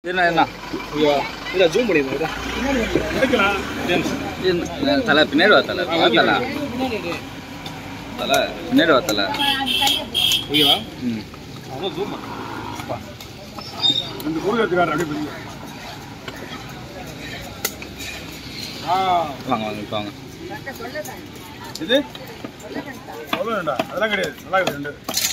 என்ன ஜூம் பண்ணிடுங்க தலை பின்னாடி வா தலை தலை பின்னாடி வா தலை ஓகேவா ம் அதான் ஜூம் பண்ணு இந்த பொருள் எடுத்துக்காரு அப்படியே வாங்க வாங்க இப்போ வாங்க இது சொல்ல வேண்டாம் அதெல்லாம் கிடையாது நல்லா இருக்குது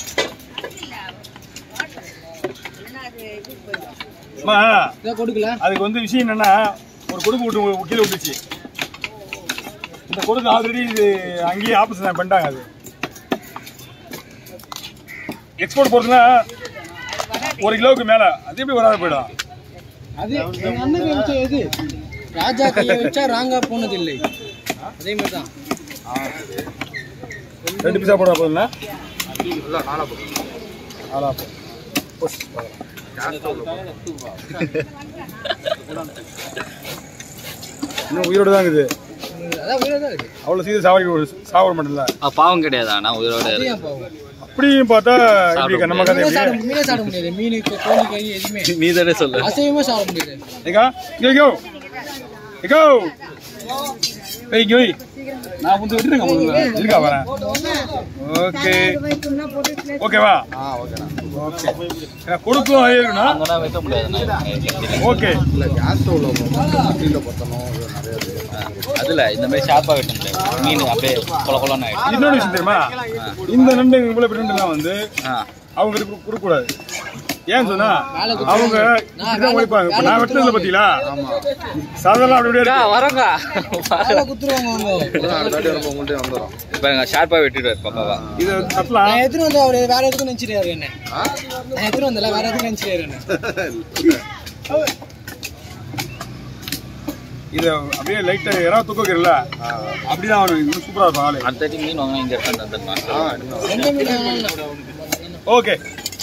ரெண்டு அதுக்கு வந்து விஷயம் என்னன்னா ஒரு கொடுக்கு விட்டு கீழே விட்டுச்சு இந்த கொடுக்கு ஆல்ரெடி இது அங்கேயே ஆப்ரேஷன் பண்ணிட்டாங்க அது எக்ஸ்போர்ட் போறதுன்னா 1 கிலோவுக்கு மேல அது எப்படி வராது போயிடும் அது அண்ணன் வச்ச எது ராஜா கையை வச்சா ராங்கா போனது இல்லை அதே மாதிரி தான் 2 பீஸா போட போதுங்களா இல்ல 4 போடு 4 போடு இன்னும் உயிரோட தான் இருக்குது அதான் உயிரோட தான் இருக்கு அவ்வளவு சீக்கிரம் சாவட மாட்டேன்ல பாவம் கிடையாதா நான் உயிரோட அப்படியும் பார்த்தா இப்படி நம்ம கதை மீனே சாப்பிட முடியாது மீன் கோழி கறி எதுவுமே நீ தானே சொல்லு அசைவமா சாப்பிட முடியாது ஏகா இங்கோ இங்கோ ஏய் கோய் நான் வந்து விட்டுறேங்க இருக்கா வரேன் ஓகே ஓகேவா ஓகேண்ணா ஓகே ஏன்னா கொடுக்கும் ஆயிருக்குண்ணா அங்கதான் வைக்க முடியாது ஓகே இல்லை கேஸ் ஸ்டவ்ல கீழே பற்றணும் நிறைய அதுல இந்த மாதிரி ஷார்ப்பா வெட்ட முடியாது மீன் அப்படியே கொல கொலன்னு ஆயிடும் இன்னொரு விஷயம் தெரியுமா இந்த நண்டு இவ்வளவு பெரிய வந்து அவங்க கொடுக்க கூடாது ஏன்னு சொன்னா அவங்க உழைப்பாங்க இப்ப நான் வெட்டுறதுல பாத்தீங்களா சாதாரண அப்படியே வரங்க குத்துருவாங்க உங்கள்கிட்ட வந்துடும் இப்ப எங்க ஷார்ப்பா வெட்டிடுவாரு பாப்பாவா இது தட்டலாம் நான் எத்தனை வந்து அவரு வேற எதுக்கும் நினைச்சிட்டாரு என்ன நான் எத்தனை வந்தல வேற எதுக்கும் நினைச்சிட்டாரு என்ன இது அப்படியே லைட்டா யாராவது தூக்கல அப்படிதான் அவனு இன்னும் சூப்பரா இருக்கும் ஆளு அடுத்த மீன் வாங்கினா இங்க இருக்கான்னு எந்த மீன் ஓகே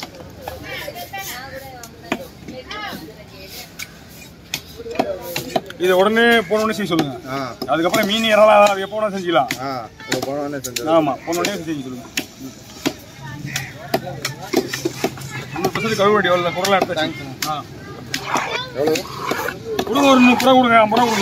இது உடனே போனோடனே செய்ய சொல்லுங்க அதுக்கப்புறம் மீன் இறலாம் அது எப்போ வேணா செஞ்சுக்கலாம் ஆமா போனோடனே செஞ்சு சொல்லுங்க 100% கழுவ வேண்டிய குரலா எடுத்து கொடுங்க ஒரு 30 ரூபா கொடுங்க 50 ரூபா கொடுங்க